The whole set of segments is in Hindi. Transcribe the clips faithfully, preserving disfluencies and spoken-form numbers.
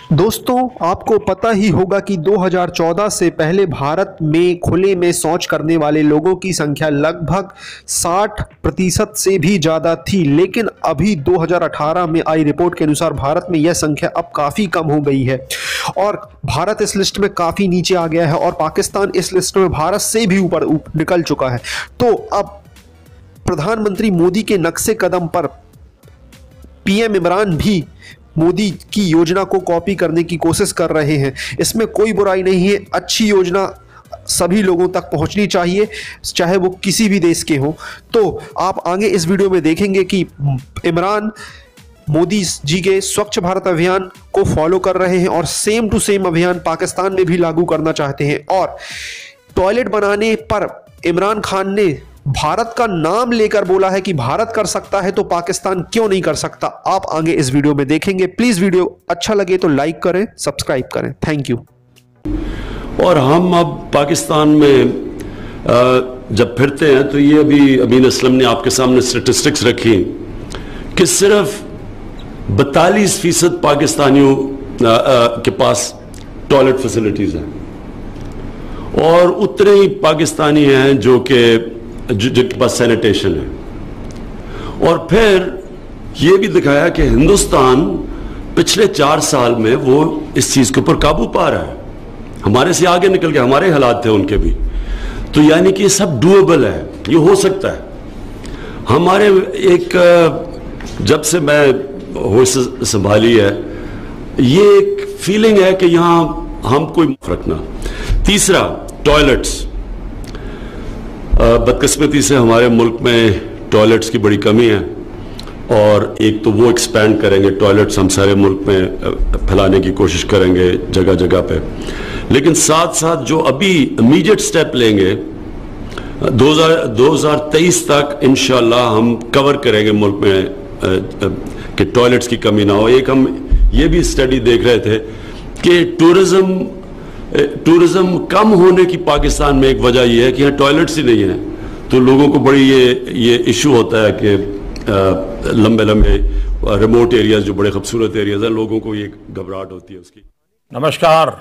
दोस्तों, आपको पता ही होगा कि दो हज़ार चौदह से पहले भारत में खुले में शौच करने वाले लोगों की संख्या लगभग साठ प्रतिशत से भी ज़्यादा थी, लेकिन अभी दो हज़ार अठारह में आई रिपोर्ट के अनुसार भारत में यह संख्या अब काफ़ी कम हो गई है और भारत इस लिस्ट में काफ़ी नीचे आ गया है और पाकिस्तान इस लिस्ट में भारत से भी ऊपर निकल चुका है। तो अब प्रधानमंत्री मोदी के नक्शे कदम पर पीएम इमरान भी मोदी की योजना को कॉपी करने की कोशिश कर रहे हैं। इसमें कोई बुराई नहीं है, अच्छी योजना सभी लोगों तक पहुंचनी चाहिए, चाहे वो किसी भी देश के हों। तो आप आगे इस वीडियो में देखेंगे कि इमरान मोदी जी के स्वच्छ भारत अभियान को फॉलो कर रहे हैं और सेम टू सेम अभियान पाकिस्तान में भी लागू करना चाहते हैं। और टॉयलेट बनाने पर इमरान खान ने भारत का नाम लेकर बोला है कि भारत कर सकता है तो पाकिस्तान क्यों नहीं कर सकता। आप आगे इस वीडियो में देखेंगे। प्लीज वीडियो अच्छा लगे तो लाइक करें, सब्सक्राइब करें। Thank you. और हम अब पाकिस्तान में जब फिरते हैं तो ये अभी अमीन असलम ने आपके सामने स्टेटिस्टिक्स रखी कि सिर्फ बतालीस फीसद पाकिस्तानियों के पास टॉयलेट फैसिलिटीज हैं और उतने ही पाकिस्तानी हैं जो कि जिनके पास सैनिटेशन है। और फिर यह भी दिखाया कि हिंदुस्तान पिछले चार साल में वो इस चीज के ऊपर काबू पा रहा है, हमारे से आगे निकल के, हमारे हालात थे उनके भी। तो यानी कि ये सब डूएबल है, ये हो सकता है। हमारे एक जब से मैं होश संभाली है, ये एक फीलिंग है कि यहां हम कोई रखना। तीसरा, टॉयलेट्स। बदकिस्मती से हमारे मुल्क में टॉयलेट्स की बड़ी कमी है और एक तो वो एक्सपैंड करेंगे, टॉयलेट्स हम सारे मुल्क में फैलाने की कोशिश करेंगे जगह जगह पे। लेकिन साथ साथ जो अभी इमीडिएट स्टेप लेंगे, दो हज़ार तेईस तक इंशाल्लाह हम कवर करेंगे मुल्क में कि टॉयलेट्स की कमी ना हो। एक हम ये भी स्टडी देख रहे थे कि टूरिज्म टूरिज्म कम होने की पाकिस्तान में एक वजह यह है कि यहाँ टॉयलेट्स ही नहीं है, तो लोगों को बड़ी ये ये इशू होता है कि लंबे लंबे रिमोट एरियाज जो बड़े खूबसूरत एरियाज हैं, लोगों को ये घबराहट होती है उसकी। नमस्कार,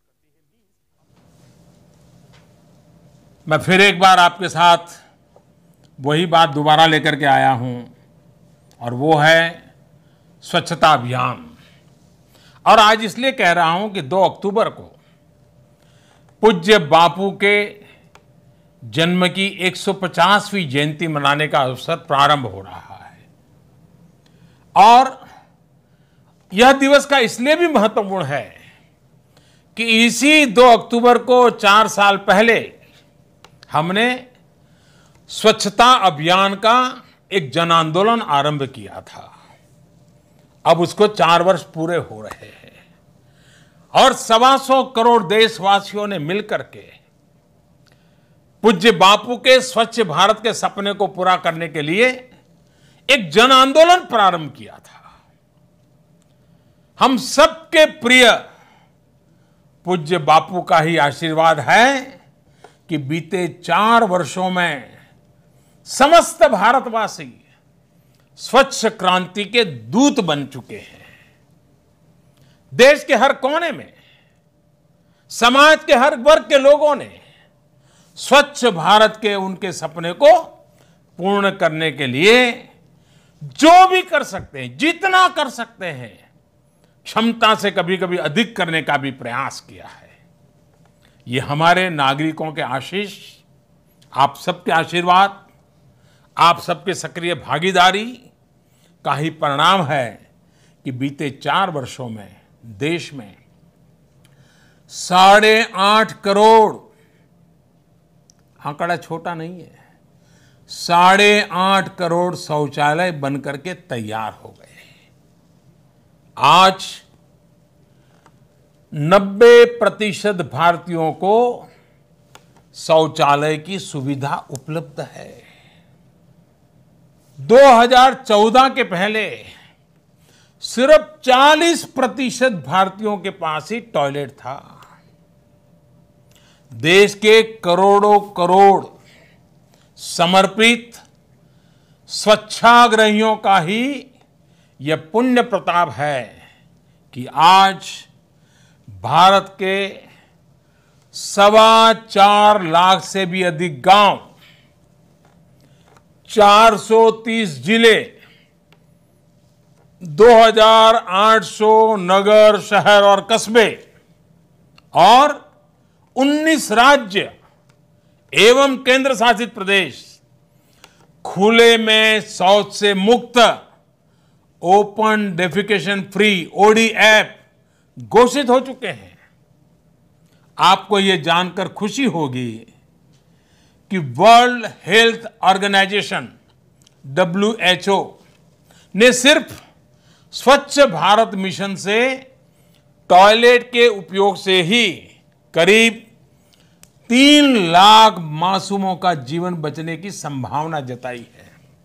मैं फिर एक बार आपके साथ वही बात दोबारा लेकर के आया हूं और वो है स्वच्छता अभियान। और आज इसलिए कह रहा हूं कि दो अक्टूबर को पूज्य बापू के जन्म की एक सौ पचासवीं जयंती मनाने का अवसर प्रारंभ हो रहा है और यह दिवस का इसलिए भी महत्वपूर्ण है कि इसी दो अक्टूबर को चार साल पहले हमने स्वच्छता अभियान का एक जन आंदोलन आरंभ किया था। अब उसको चार वर्ष पूरे हो रहे हैं और सवा सौ करोड़ देशवासियों ने मिलकर के पूज्य बापू के स्वच्छ भारत के सपने को पूरा करने के लिए एक जन आंदोलन प्रारंभ किया था। हम सबके प्रिय पूज्य बापू का ही आशीर्वाद है कि बीते चार वर्षों में समस्त भारतवासी स्वच्छ क्रांति के दूत बन चुके हैं। देश के हर कोने में समाज के हर वर्ग के लोगों ने स्वच्छ भारत के उनके सपने को पूर्ण करने के लिए जो भी कर सकते हैं, जितना कर सकते हैं, क्षमता से कभी कभी अधिक करने का भी प्रयास किया है। ये हमारे नागरिकों के आशीष, आप सबके आशीर्वाद, आप सबके सक्रिय भागीदारी का ही परिणाम है कि बीते चार वर्षों में देश में साढ़े आठ करोड़, आंकड़ा छोटा नहीं है, साढ़े आठ करोड़ शौचालय बनकर के तैयार हो गए। आज नब्बे प्रतिशत भारतीयों को शौचालय की सुविधा उपलब्ध है। दो हज़ार चौदह के पहले सिर्फ चालीस प्रतिशत भारतीयों के पास ही टॉयलेट था। देश के करोड़ों करोड़ समर्पित स्वच्छाग्रहियों का ही यह पुण्य प्रताप है कि आज भारत के सवा चार लाख से भी अधिक गांव, चार सौ तीस जिले, दो हज़ार आठ सौ नगर, शहर और कस्बे और उन्नीस राज्य एवं केंद्र शासित प्रदेश खुले में शौच से मुक्त ओपन डेफिकेशन फ्री ओडीएफ घोषित हो चुके हैं। आपको यह जानकर खुशी होगी कि world health organisation W H O ने सिर्फ स्वच्छ भारत मिशन से टॉयलेट के उपयोग से ही करीब तीन लाख मासूमों का जीवन बचने की संभावना जताई है।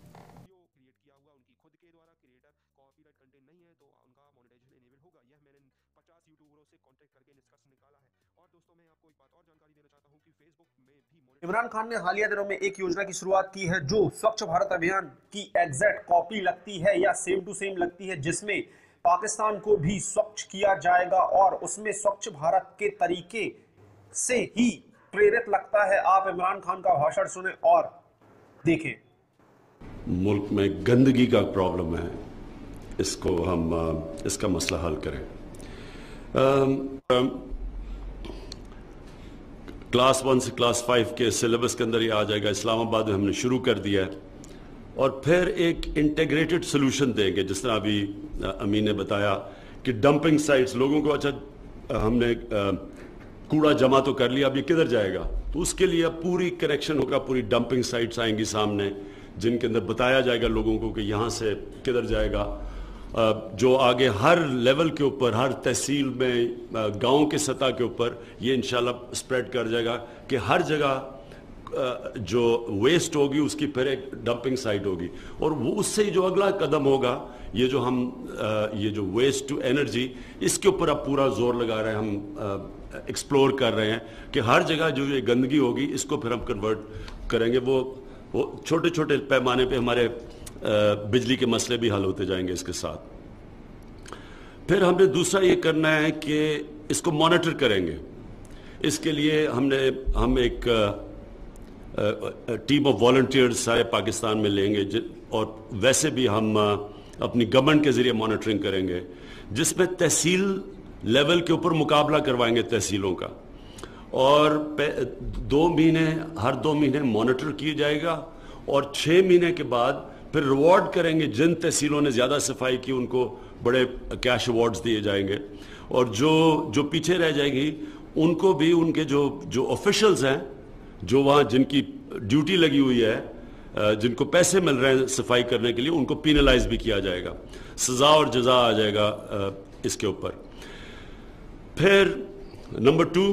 इमरान खान ने हालिया दिनों में एक योजना की शुरुआत की है जो स्वच्छ भारत अभियान की एग्जैक्ट कॉपी लगती है या सेम टू सेम लगती है, जिसमें पाकिस्तान को भी स्वच्छ किया जाएगा और उसमें स्वच्छ भारत के तरीके से ही प्रेरित लगता है। आप इमरान खान का भाषण सुने और देखें। मुल्क में गंदगी का प्रॉब्लम है, इसको हम इसका मसला हल करें। आम, आम, क्लास वन से क्लास फाइव के सिलेबस के अंदर ये आ जाएगा। इस्लामाबाद में हमने शुरू कर दिया है और फिर एक इंटीग्रेटेड सोल्यूशन देंगे, जिस तरह अभी अमीन ने बताया कि डंपिंग साइट्स लोगों को, अच्छा हमने आ, कूड़ा जमा तो कर लिया, अब ये किधर जाएगा, तो उसके लिए अब पूरी कनेक्शन होगा, पूरी डंपिंग साइट्स आएंगी सामने जिनके अंदर बताया जाएगा लोगों को कि यहाँ से किधर जाएगा। जो आगे हर लेवल के ऊपर, हर तहसील में, गांव के सतह के ऊपर ये इंशाल्लाह स्प्रेड कर जाएगा कि हर जगह जो वेस्ट होगी उसकी फिर एक डंपिंग साइट होगी। और वो उससे जो अगला कदम होगा, ये जो हम ये जो वेस्ट टू एनर्जी, इसके ऊपर अब पूरा जोर लगा रहे हैं, हम एक्सप्लोर कर रहे हैं कि हर जगह जो ये गंदगी होगी इसको फिर हम कन्वर्ट करेंगे। वो वो छोटे छोटे पैमाने पे हमारे बिजली के मसले भी हल होते जाएंगे इसके साथ। फिर हमने दूसरा ये करना है कि इसको मॉनिटर करेंगे। इसके लिए हमने हम एक टीम ऑफ वॉलंटियर्स सारे पाकिस्तान में लेंगे और वैसे भी हम अपनी गवर्नमेंट के जरिए मॉनिटरिंग करेंगे, जिसमें तहसील लेवल के ऊपर मुकाबला करवाएंगे तहसीलों का, और दो महीने हर दो महीने मॉनिटर किया जाएगा और छः महीने के बाद फिर रिवॉर्ड करेंगे। जिन तहसीलों ने ज़्यादा सफाई की उनको बड़े कैश अवार्ड्स दिए जाएंगे और जो जो पीछे रह जाएगी उनको भी उनके जो जो ऑफिशियल्स हैं, जो वहाँ जिनकी ड्यूटी लगी हुई है, जिनको पैसे मिल रहे हैं सफाई करने के लिए, उनको पीनलाइज भी किया जाएगा, सज़ा और जज़ा आ जाएगा इसके ऊपर। फिर नंबर टू,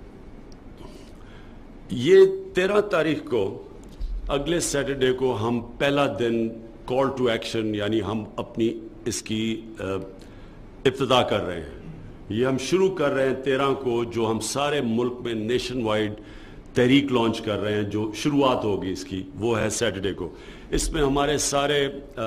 ये तेरह तारीख को अगले सैटरडे को हम पहला दिन कॉल टू एक्शन, यानी हम अपनी इसकी इब्तिदा कर रहे हैं। ये हम शुरू कर रहे हैं तेरह को, जो हम सारे मुल्क में नेशन वाइड तहरीक लॉन्च कर रहे हैं, जो शुरुआत होगी इसकी, वो है सैटरडे को। इसमें हमारे सारे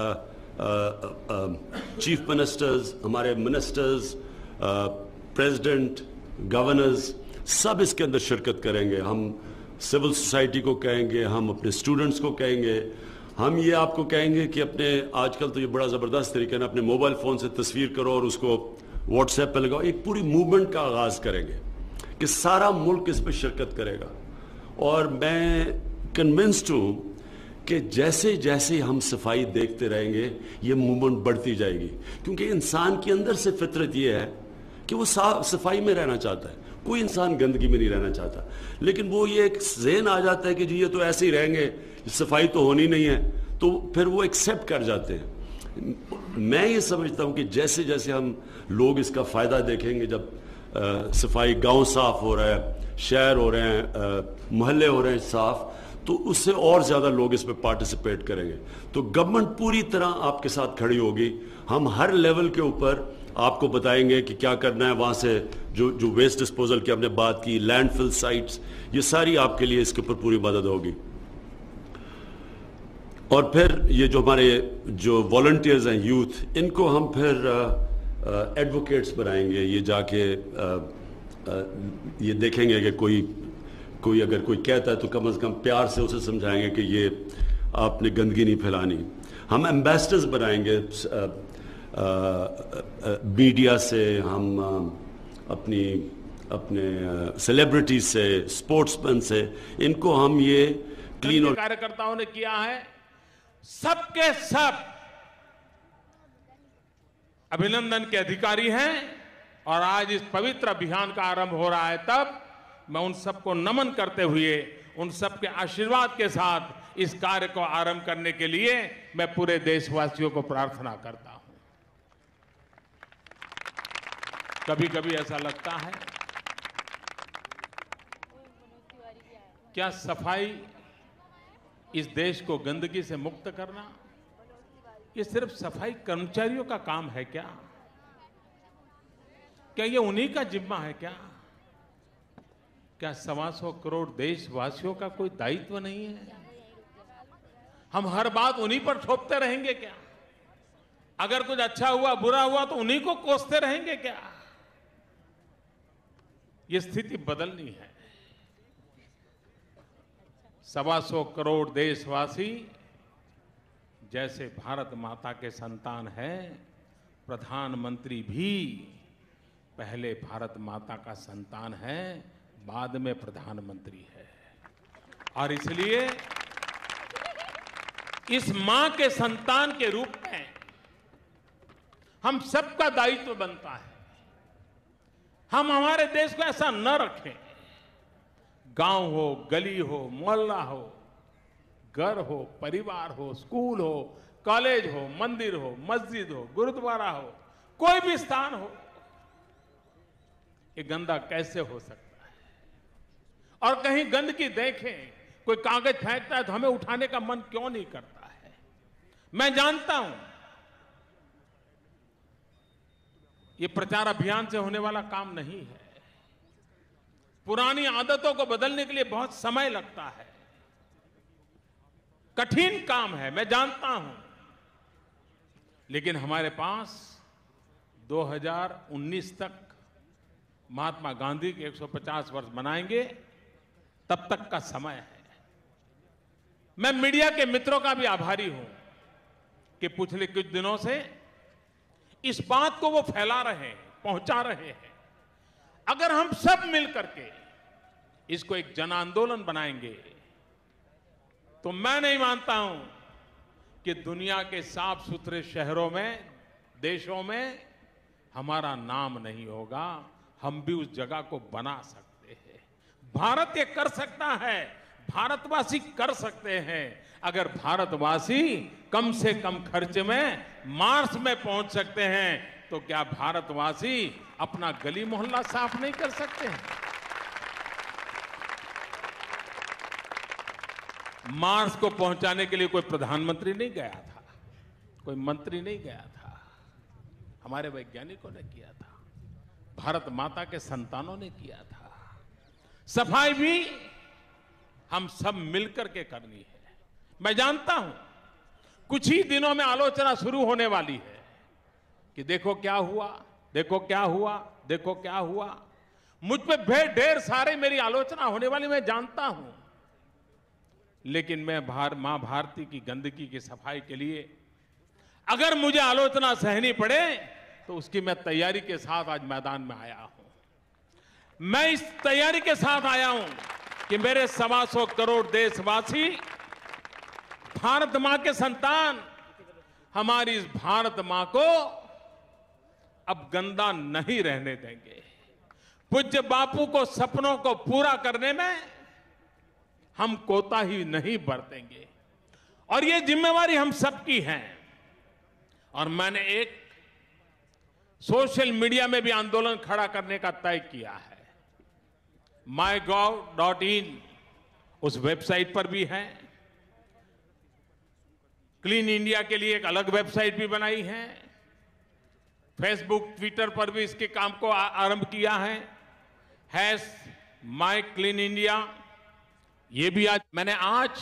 चीफ मिनिस्टर्स, हमारे मिनिस्टर्स, प्रेसिडेंट, गवर्नर्स, सब इसके अंदर शिरकत करेंगे। हम सिविल सोसाइटी को कहेंगे, हम अपने स्टूडेंट्स को कहेंगे, हम ये आपको कहेंगे कि अपने, आजकल तो ये बड़ा ज़बरदस्त तरीका है ना, अपने मोबाइल फ़ोन से तस्वीर करो और उसको व्हाट्सएप पे लगाओ। एक पूरी मूवमेंट का आगाज़ करेंगे कि सारा मुल्क इस पर शिरकत करेगा। और मैं कन्विंस्ड हूँ कि जैसे जैसे हम सफाई देखते रहेंगे ये मूवमेंट बढ़ती जाएगी, क्योंकि इंसान के अंदर से फितरत ये है कि वो साफ सफाई में रहना चाहता है। कोई इंसान गंदगी में नहीं रहना चाहता, लेकिन वो ये एक ज़हन आ जाता है कि जी ये तो ऐसे ही रहेंगे, सफाई तो होनी नहीं है, तो फिर वो एक्सेप्ट कर जाते हैं। मैं ये समझता हूँ कि जैसे जैसे हम लोग इसका फ़ायदा देखेंगे, जब आ, सफाई, गांव साफ हो रहा है, शहर हो रहे हैं, मोहल्ले हो रहे हैं साफ, तो उससे और ज़्यादा लोग इसमें पार्टिसिपेट करेंगे। तो गवर्नमेंट पूरी तरह आपके साथ खड़ी होगी। हम हर लेवल के ऊपर आपको बताएंगे कि क्या करना है। वहाँ से जो जो वेस्ट डिस्पोजल की हमने बात की, लैंडफिल साइट्स, ये सारी आपके लिए इसके ऊपर पूरी मदद होगी। और फिर ये जो हमारे जो वॉलंटियर्स हैं, यूथ, इनको हम फिर एडवोकेट्स बनाएंगे। ये जाके ये देखेंगे कि कोई कोई अगर कोई कहता है तो कम से कम प्यार से उसे समझाएंगे कि ये आपने गंदगी नहीं फैलानी। हम एम्बेसडर्स बनाएंगे मीडिया से, हम अपनी अपने सेलिब्रिटी से, स्पोर्ट्समैन से, इनको हम ये क्लीन और कार्यकर्ताओं ने किया है। सबके सब अभिनंदन के अधिकारी हैं और आज इस पवित्र अभियान का आरंभ हो रहा है, तब मैं उन सबको नमन करते हुए, उन सबके आशीर्वाद के साथ इस कार्य को आरंभ करने के लिए मैं पूरे देशवासियों को प्रार्थना करता हूं। कभी कभी ऐसा लगता है क्या सफाई इस देश को गंदगी से मुक्त करना ये सिर्फ सफाई कर्मचारियों का काम है क्या? क्या ये उन्हीं का जिम्मा है क्या? क्या सवा सौ करोड़ देशवासियों का कोई दायित्व नहीं है? हम हर बात उन्हीं पर थोपते रहेंगे क्या? अगर कुछ अच्छा हुआ, बुरा हुआ तो उन्हीं को कोसते रहेंगे क्या? ये स्थिति बदलनी है। सवा सौ करोड़ देशवासी जैसे भारत माता के संतान हैं, प्रधानमंत्री भी पहले भारत माता का संतान है, बाद में प्रधानमंत्री है। और इसलिए इस मां के संतान के रूप में हम सबका दायित्व बनता है। हम हमारे देश को ऐसा न रखें, गांव हो, गली हो, मोहल्ला हो, घर हो, परिवार हो, स्कूल हो, कॉलेज हो, मंदिर हो, मस्जिद हो, गुरुद्वारा हो, कोई भी स्थान हो, ये गंदा कैसे हो सकता है? और कहीं गंदगी देखें, कोई कागज फेंकता है तो हमें उठाने का मन क्यों नहीं करता है? मैं जानता हूं ये प्रचार अभियान से होने वाला काम नहीं है। पुरानी आदतों को बदलने के लिए बहुत समय लगता है, कठिन काम है, मैं जानता हूं। लेकिन हमारे पास दो हज़ार उन्नीस तक महात्मा गांधी के एक सौ पचास वर्ष मनाएंगे, तब तक का समय है। मैं मीडिया के मित्रों का भी आभारी हूं कि पिछले कुछ दिनों से इस बात को वो फैला रहे हैं, पहुंचा रहे हैं। अगर हम सब मिलकर के इसको एक जन आंदोलन बनाएंगे तो मैं नहीं मानता हूं कि दुनिया के साफ सुथरे शहरों में, देशों में हमारा नाम नहीं होगा। हम भी उस जगह को बना सकते हैं। भारत ये कर सकता है, भारतवासी कर सकते हैं। अगर भारतवासी कम से कम खर्च में मार्स में पहुंच सकते हैं तो क्या भारतवासी अपना गली मोहल्ला साफ नहीं कर सकते हैं? मार्स को पहुंचाने के लिए कोई प्रधानमंत्री नहीं गया था, कोई मंत्री नहीं गया था, हमारे वैज्ञानिकों ने किया था, भारत माता के संतानों ने किया था। सफाई भी हम सब मिलकर के करनी है। मैं जानता हूं कुछ ही दिनों में आलोचना शुरू होने वाली है कि देखो क्या हुआ, देखो क्या हुआ, देखो क्या हुआ। मुझ पे ढेर ढेर सारे मेरी आलोचना होने वाली, मैं जानता हूं। लेकिन मैं भार मां भारती की गंदगी की सफाई के लिए अगर मुझे आलोचना सहनी पड़े तो उसकी मैं तैयारी के साथ आज मैदान में आया हूं। मैं इस तैयारी के साथ आया हूं कि मेरे सवा सौ करोड़ देशवासी, भारत मां के संतान, हमारी इस भारत मां को अब गंदा नहीं रहने देंगे। पूज्य बापू को सपनों को पूरा करने में हम कोताही नहीं बरतेंगे और ये जिम्मेवारी हम सबकी है। और मैंने एक सोशल मीडिया में भी आंदोलन खड़ा करने का तय किया है। माई गॉव डॉट इन उस वेबसाइट पर भी है। क्लीन इंडिया के लिए एक अलग वेबसाइट भी बनाई है। फेसबुक, ट्विटर पर भी इसके काम को आरंभ किया है। हैश माई क्लीन इंडिया, ये भी आज मैंने आज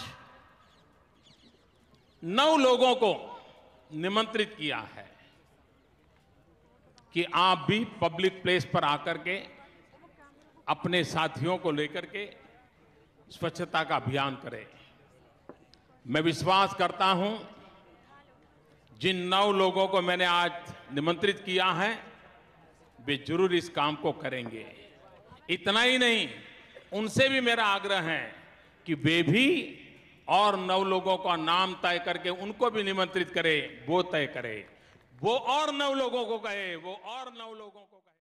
नौ लोगों को निमंत्रित किया है कि आप भी पब्लिक प्लेस पर आकर के अपने साथियों को लेकर के स्वच्छता का अभियान करें। मैं विश्वास करता हूं जिन नौ लोगों को मैंने आज निमंत्रित किया है वे जरूर इस काम को करेंगे। इतना ही नहीं, उनसे भी मेरा आग्रह है कि वे भी और नौ लोगों का नाम तय करके उनको भी निमंत्रित करें, वो तय करें, वो और नौ लोगों को कहे, वो और नौ लोगों को